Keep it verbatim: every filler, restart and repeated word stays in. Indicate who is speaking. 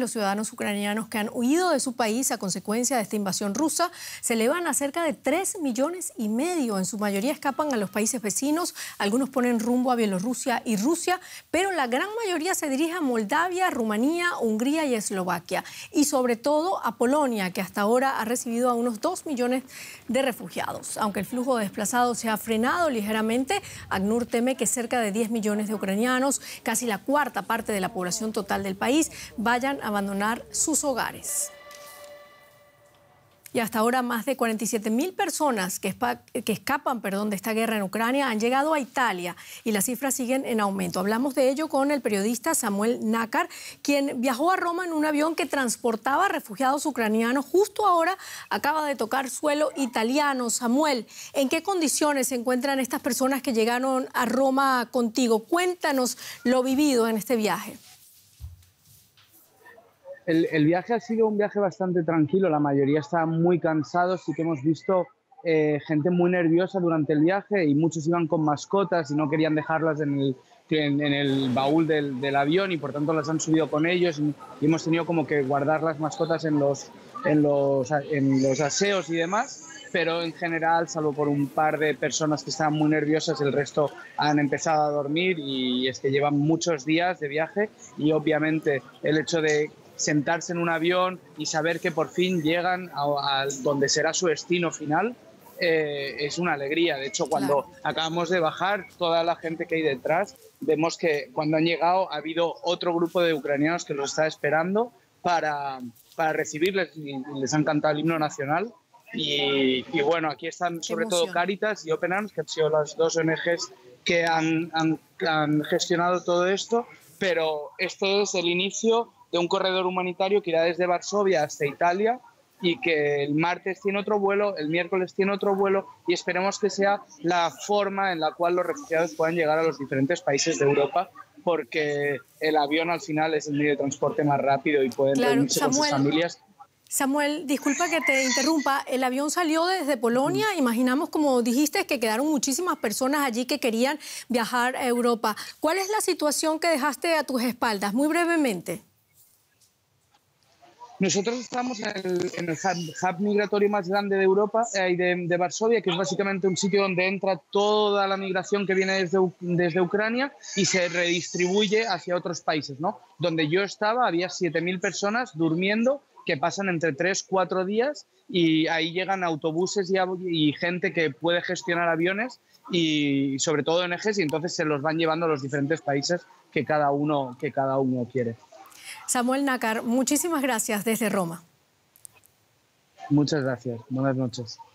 Speaker 1: Los ciudadanos ucranianos que han huido de su país a consecuencia de esta invasión rusa se elevan a cerca de tres millones y medio. En su mayoría escapan a los países vecinos, algunos ponen rumbo a Bielorrusia y Rusia, pero la gran mayoría se dirige a Moldavia, Rumanía, Hungría y Eslovaquia. Y sobre todo a Polonia, que hasta ahora ha recibido a unos dos millones de refugiados. Aunque el flujo de desplazados se ha frenado ligeramente, ACNUR teme que cerca de diez millones de ucranianos, casi la cuarta parte de la población total del país, vayan a abandonar sus hogares. Y hasta ahora más de cuarenta y siete mil personas que, que escapan perdón, de esta guerra en Ucrania han llegado a Italia y las cifras siguen en aumento. Hablamos de ello con el periodista Samuel Nácar, quien viajó a Roma en un avión que transportaba refugiados ucranianos. Justo ahora acaba de tocar suelo italiano. Samuel, ¿en qué condiciones se encuentran estas personas que llegaron a Roma contigo? Cuéntanos lo vivido en este viaje.
Speaker 2: El, el viaje ha sido un viaje bastante tranquilo, la mayoría está muy cansados, sí que hemos visto eh, gente muy nerviosa durante el viaje y muchos iban con mascotas y no querían dejarlas en el, en, en el baúl del, del avión y por tanto las han subido con ellos y, y hemos tenido como que guardar las mascotas en los, en, los, en los aseos y demás. Pero en general, salvo por un par de personas que estaban muy nerviosas, el resto han empezado a dormir y es que llevan muchos días de viaje y obviamente el hecho de sentarse en un avión y saber que por fin llegan a, a donde será su destino final eh, es una alegría. De hecho, cuando claro. acabamos de bajar, toda la gente que hay detrás, vemos que cuando han llegado ha habido otro grupo de ucranianos que los está esperando para, para recibirles y les han cantado el himno nacional. Y, y bueno, aquí están sobre todo Cáritas y Open Arms, que han sido las dos O N Ges que han, han, han gestionado todo esto, pero este es el inicio de un corredor humanitario que irá desde Varsovia hasta Italia y que el martes tiene otro vuelo, el miércoles tiene otro vuelo y esperemos que sea la forma en la cual los refugiados puedan llegar a los diferentes países de Europa, porque el avión al final es el medio de transporte más rápido y pueden claro, reunirse Samuel, con sus familias.
Speaker 1: Samuel, disculpa que te interrumpa, el avión salió desde Polonia, mm. imaginamos, como dijiste, que quedaron muchísimas personas allí que querían viajar a Europa. ¿Cuál es la situación que dejaste a tus espaldas? Muy brevemente.
Speaker 2: Nosotros estamos en el, en el hub, hub migratorio más grande de Europa, eh, de, de Varsovia, que es básicamente un sitio donde entra toda la migración que viene desde, desde Ucrania y se redistribuye hacia otros países, ¿no? Donde yo estaba había siete mil personas durmiendo que pasan entre tres a cuatro días y ahí llegan autobuses y, y gente que puede gestionar aviones y sobre todo O N Ges y entonces se los van llevando a los diferentes países que cada uno, que cada uno quiere.
Speaker 1: Samuel Nácar, muchísimas gracias desde Roma.
Speaker 2: Muchas gracias. Buenas noches.